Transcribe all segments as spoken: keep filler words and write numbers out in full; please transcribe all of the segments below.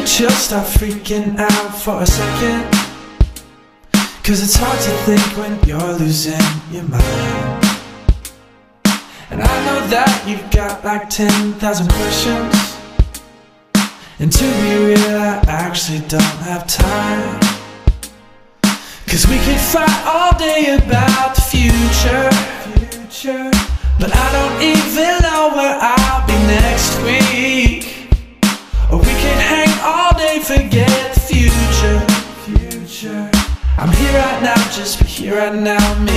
you just stop freaking out for a second? Cause it's hard to think when you're losing your mind. And I know that you've got like ten thousand questions, and to be real, I actually don't have time. Cause we could fight all day about the future, future, but I don't even know where I'll be next week. Or we can hang all day, forget the future, future. I'm here right now, just be here right now, me.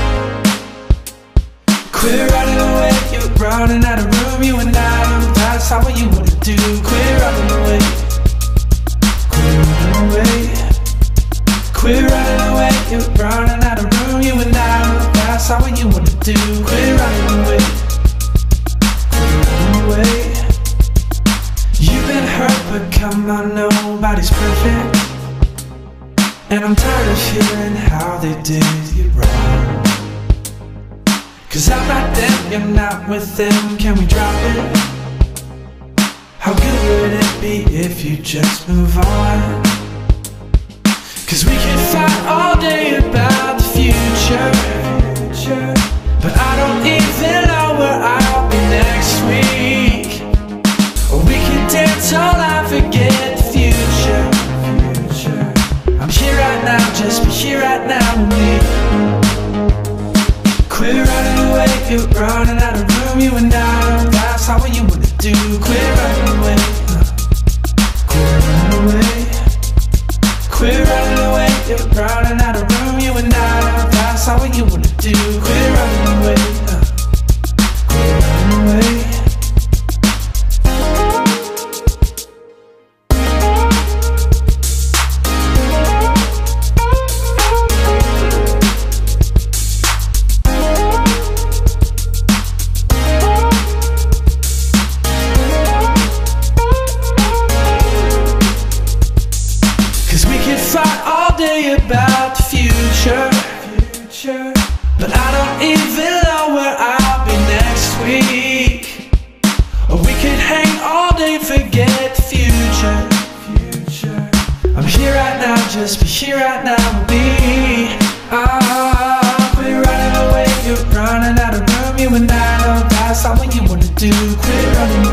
Quit running away, you're running out of room, you and I, that's how what you wanna do. Quit running away, quit running away, quit running away, you're running out of room, you and I, that's how what you wanna do. Quit running away, quit running away. You've been hurt, but come on, nobody's perfect. And I'm tired of hearing how they did you wrong. Cause I'm not them, you're not with them, can we drop it? How good would it be if you just move on? Cause we can fight all day about the future, future, but I don't even know where I'll be next week. Or we can dance all night, forget the future, future. I'm here right now, just be here right now with me. Quit running away, you're running out of room, you and I, that's how what you wanna do. Quit running away, quit running away, quit running away, you're running out of room, you and I, that's how what you wanna do. Quit running away, quit running away. Fight all day about the future, future, but I don't even know where I'll be next week. Or we could hang all day, forget the future, future. I'm here right now, just be here right now with me. Ah, quit running away, you're running out of room, you and I know that's not what you wanna do. Quit running